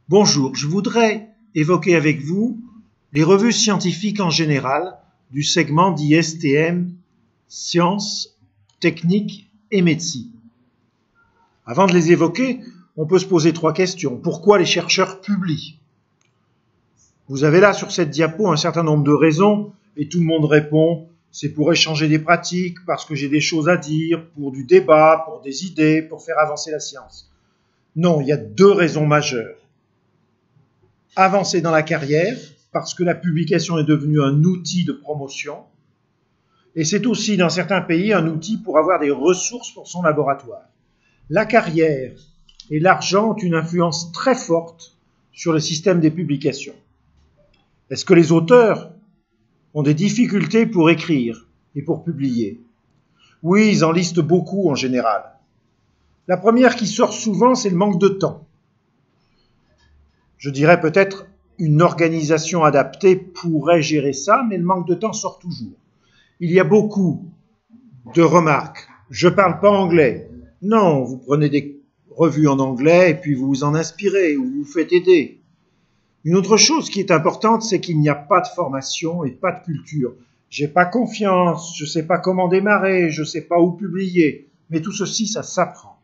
Bonjour, je voudrais évoquer avec vous les revues scientifiques en général du segment dit STM, Sciences, Techniques et Médecine. Avant de les évoquer, on peut se poser trois questions. Pourquoi les chercheurs publient? Vous avez là sur cette diapo un certain nombre de raisons et tout le monde répond c'est pour échanger des pratiques, parce que j'ai des choses à dire, pour du débat, pour des idées, pour faire avancer la science. Non, il y a deux raisons majeures. Avancer dans la carrière, parce que la publication est devenue un outil de promotion, et c'est aussi, dans certains pays, un outil pour avoir des ressources pour son laboratoire. La carrière et l'argent ont une influence très forte sur le système des publications. Est-ce que les auteurs ont des difficultés pour écrire et pour publier? Oui, ils en listent beaucoup en général. La première qui sort souvent, c'est le manque de temps. Je dirais peut-être une organisation adaptée pourrait gérer ça, mais le manque de temps sort toujours. Il y a beaucoup de remarques. Je ne parle pas anglais. Non, vous prenez des revues en anglais et puis vous vous en inspirez ou vous vous faites aider. Une autre chose qui est importante, c'est qu'il n'y a pas de formation et pas de culture. J'ai pas confiance, je ne sais pas comment démarrer, je ne sais pas où publier. Mais tout ceci, ça s'apprend.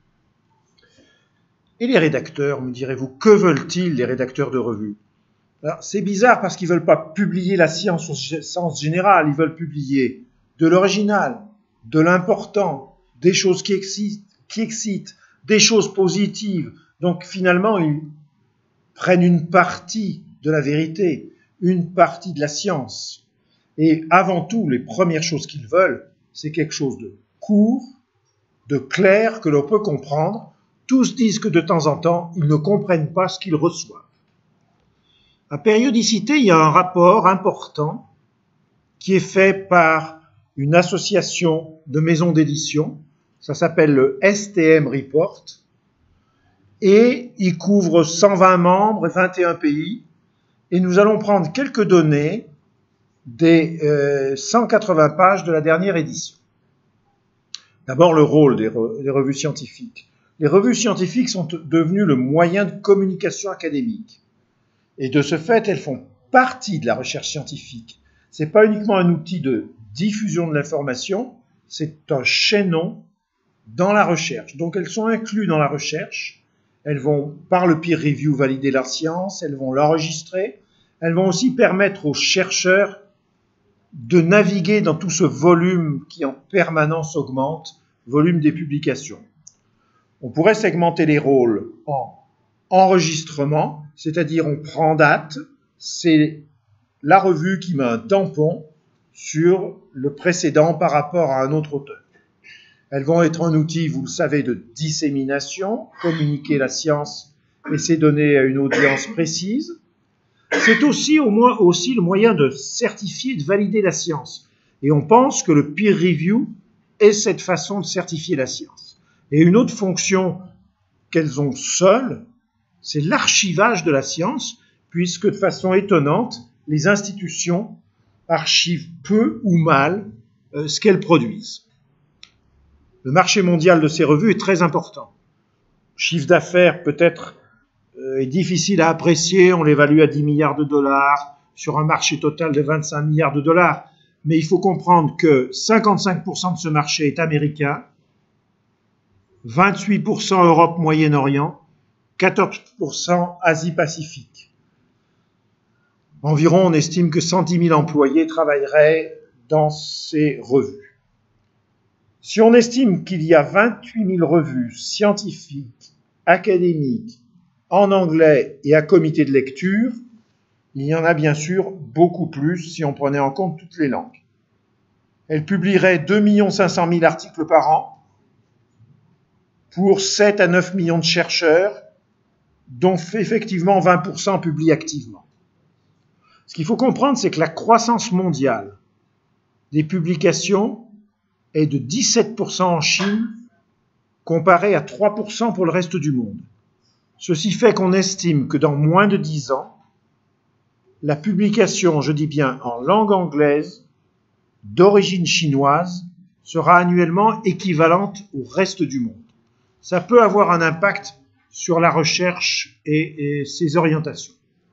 Et les rédacteurs, me direz-vous, que veulent-ils, les rédacteurs de revues? Alors, c'est bizarre parce qu'ils ne veulent pas publier la science au sens général, ils veulent publier de l'original, de l'important, des choses qui excitent, des choses positives. Donc finalement, ils prennent une partie de la vérité, une partie de la science. Et avant tout, les premières choses qu'ils veulent, c'est quelque chose de court, de clair, que l'on peut comprendre. Tous disent que de temps en temps, ils ne comprennent pas ce qu'ils reçoivent. À périodicité, il y a un rapport important qui est fait par une association de maisons d'édition. Ça s'appelle le STM Report. Et il couvre 120 membres et 21 pays. Et nous allons prendre quelques données des 180 pages de la dernière édition. D'abord, le rôle des revues scientifiques. Les revues scientifiques sont devenues le moyen de communication académique. Et de ce fait, elles font partie de la recherche scientifique. Ce n'est pas uniquement un outil de diffusion de l'information, c'est un chaînon dans la recherche. Donc elles sont incluses dans la recherche. Elles vont, par le peer review, valider leur science, elles vont l'enregistrer. Elles vont aussi permettre aux chercheurs de naviguer dans tout ce volume qui en permanence augmente, volume des publications. On pourrait segmenter les rôles en enregistrement, c'est-à-dire on prend date, c'est la revue qui met un tampon sur le précédent par rapport à un autre auteur. Elles vont être un outil, vous le savez, de dissémination, communiquer la science et ses données à une audience précise. C'est aussi le moyen de certifier et de valider la science. Et on pense que le peer review est cette façon de certifier la science. Et une autre fonction qu'elles ont seules, c'est l'archivage de la science, puisque de façon étonnante, les institutions archivent peu ou mal ce qu'elles produisent. Le marché mondial de ces revues est très important. Le chiffre d'affaires peut-être est difficile à apprécier, on l'évalue à 10 milliards de dollars sur un marché total de 25 milliards de dollars. Mais il faut comprendre que 55% de ce marché est américain, 28% Europe, Moyen-Orient, 14% Asie-Pacifique. Environ, on estime que 110 000 employés travailleraient dans ces revues. Si on estime qu'il y a 28 000 revues scientifiques, académiques, en anglais et à comité de lecture, il y en a bien sûr beaucoup plus si on prenait en compte toutes les langues. Elles publieraient 2 500 000 articles par an pour 7 à 9 millions de chercheurs, dont effectivement 20% publient activement. Ce qu'il faut comprendre, c'est que la croissance mondiale des publications est de 17% en Chine, comparé à 3% pour le reste du monde. Ceci fait qu'on estime que dans moins de 10 ans, la publication, je dis bien en langue anglaise, d'origine chinoise, sera annuellement équivalente au reste du monde. Ça peut avoir un impact sur la recherche et ses orientations.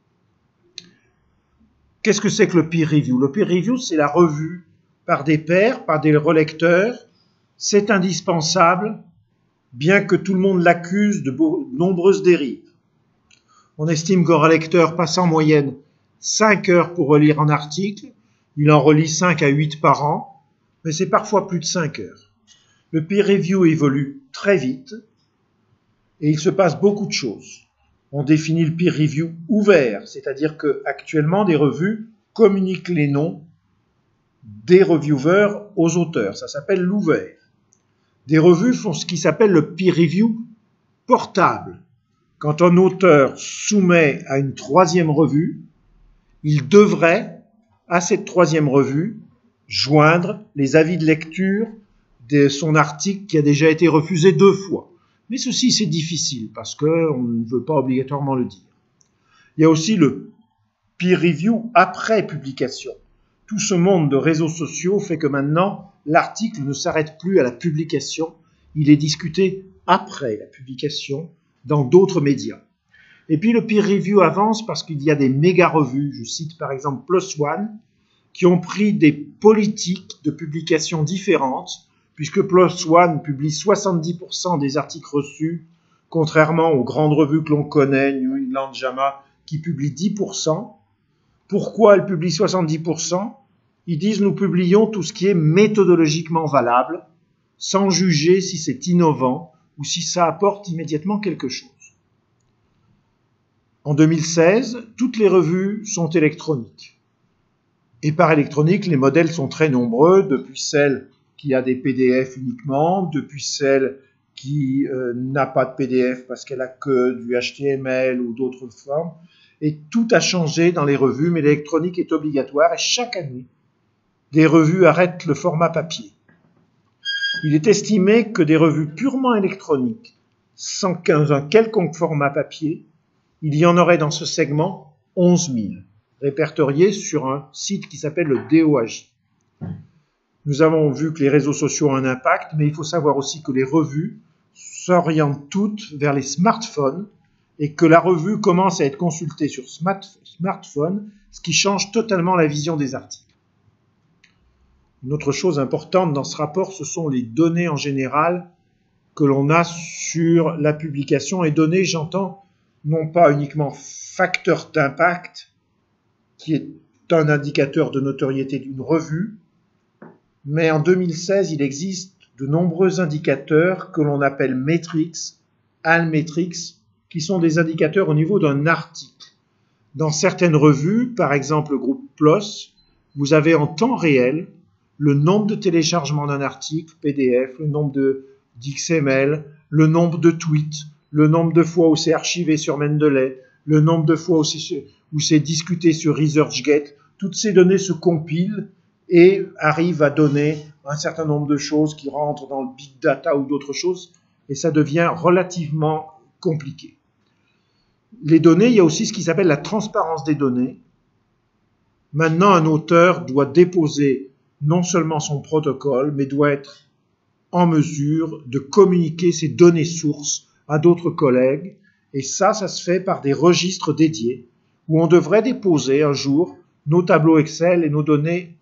Qu'est-ce que c'est que le peer review? Le peer review, c'est la revue par des pairs, par des relecteurs. C'est indispensable, bien que tout le monde l'accuse de nombreuses dérives. On estime qu'un relecteur passe en moyenne 5 heures pour relire un article. Il en relit 5 à 8 par an, mais c'est parfois plus de 5 heures. Le peer review évolue très vite et il se passe beaucoup de choses. On définit le peer review ouvert, c'est-à-dire qu'actuellement, des revues communiquent les noms des reviewers aux auteurs. Ça s'appelle l'ouvert. Des revues font ce qui s'appelle le peer review portable. Quand un auteur soumet à une troisième revue, il devrait, à cette troisième revue, joindre les avis de lecture de son article qui a déjà été refusé 2 fois. Mais ceci, c'est difficile parce qu'on ne veut pas obligatoirement le dire. Il y a aussi le peer review après publication. Tout ce monde de réseaux sociaux fait que maintenant, l'article ne s'arrête plus à la publication, il est discuté après la publication dans d'autres médias. Et puis le peer review avance parce qu'il y a des méga revues, je cite par exemple PLOS ONE, qui ont pris des politiques de publication différentes, puisque PLOS ONE publie 70% des articles reçus, contrairement aux grandes revues que l'on connaît, New England JAMA, qui publient 10%. Pourquoi elles publient 70%? Ils disent nous publions tout ce qui est méthodologiquement valable, sans juger si c'est innovant ou si ça apporte immédiatement quelque chose. En 2016, toutes les revues sont électroniques. Et par électronique, les modèles sont très nombreux, depuis celle qui a des PDF uniquement, depuis celle qui n'a pas de PDF parce qu'elle a que du HTML ou d'autres formes. Et tout a changé dans les revues, mais l'électronique est obligatoire et chaque année, des revues arrêtent le format papier. Il est estimé que des revues purement électroniques, sans un quelconque format papier, il y en aurait dans ce segment 11 000, répertoriés sur un site qui s'appelle le DOAJ. Nous avons vu que les réseaux sociaux ont un impact, mais il faut savoir aussi que les revues s'orientent toutes vers les smartphones et que la revue commence à être consultée sur smartphone, ce qui change totalement la vision des articles. Une autre chose importante dans ce rapport, ce sont les données en général que l'on a sur la publication. Et données, j'entends non pas uniquement facteur d'impact, qui est un indicateur de notoriété d'une revue, mais en 2016, il existe de nombreux indicateurs que l'on appelle metrics, Almetrics, qui sont des indicateurs au niveau d'un article. Dans certaines revues, par exemple le groupe PLOS, vous avez en temps réel le nombre de téléchargements d'un article PDF, le nombre d'XML, le nombre de tweets, le nombre de fois où c'est archivé sur Mendeley, le nombre de fois où c'est discuté sur ResearchGate. Toutes ces données se compilent et arrivent à donner un certain nombre de choses qui rentrent dans le big data ou d'autres choses, et ça devient relativement compliqué. Les données, il y a aussi ce qui s'appelle la transparence des données. Maintenant, un auteur doit déposer non seulement son protocole, mais doit être en mesure de communiquer ses données sources à d'autres collègues. Et ça se fait par des registres dédiés, où on devrait déposer un jour nos tableaux Excel et nos données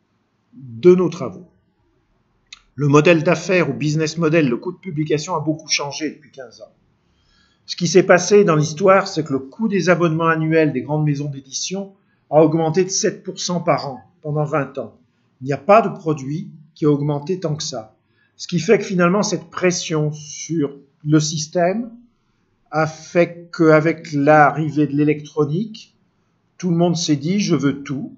de nos travaux. Le modèle d'affaires ou business model, le coût de publication a beaucoup changé depuis 15 ans. Ce qui s'est passé dans l'histoire, c'est que le coût des abonnements annuels des grandes maisons d'édition a augmenté de 7% par an pendant 20 ans. Il n'y a pas de produit qui a augmenté tant que ça. Ce qui fait que finalement, cette pression sur le système a fait qu'avec l'arrivée de l'électronique, tout le monde s'est dit « je veux tout,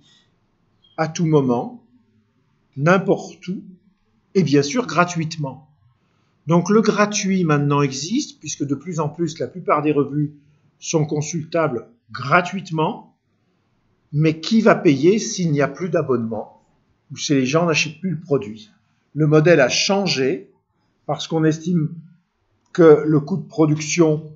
à tout moment, n'importe où, et bien sûr gratuitement ». Donc le gratuit maintenant existe, puisque de plus en plus, la plupart des revues sont consultables gratuitement, mais qui va payer s'il n'y a plus d'abonnement ou si les gens n'achètent plus le produit? Le modèle a changé parce qu'on estime que le coût de production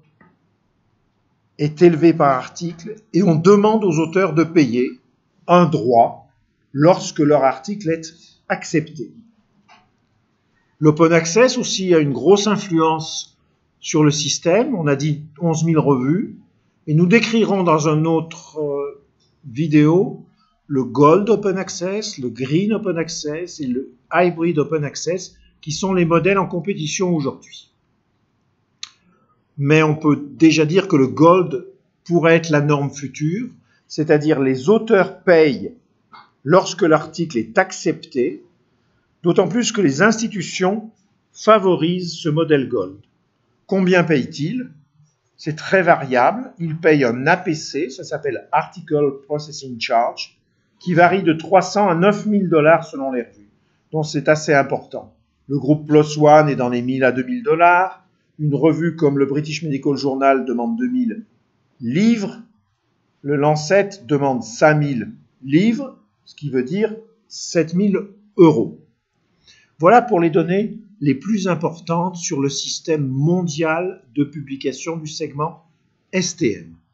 est élevé par article et on demande aux auteurs de payer un droit lorsque leur article est accepté. L'open access aussi a une grosse influence sur le système. On a dit 11 000 revues. Et nous décrirons dans une autre vidéo le Gold Open Access, le Green Open Access et le Hybrid Open Access, qui sont les modèles en compétition aujourd'hui. Mais on peut déjà dire que le Gold pourrait être la norme future, c'est-à-dire les auteurs payent lorsque l'article est accepté, d'autant plus que les institutions favorisent ce modèle Gold. Combien payent-ils? C'est très variable. Ils payent un APC, ça s'appelle Article Processing Charge, qui varie de 300 à 9 000 $ selon les revues. Donc c'est assez important. Le groupe PLOS ONE est dans les 1 000 à 2 000 $. Une revue comme le British Medical Journal demande 2 000 livres. Le Lancet demande 5 000 livres, ce qui veut dire 7 000 €. Voilà pour les données les plus importantes sur le système mondial de publication du segment STM.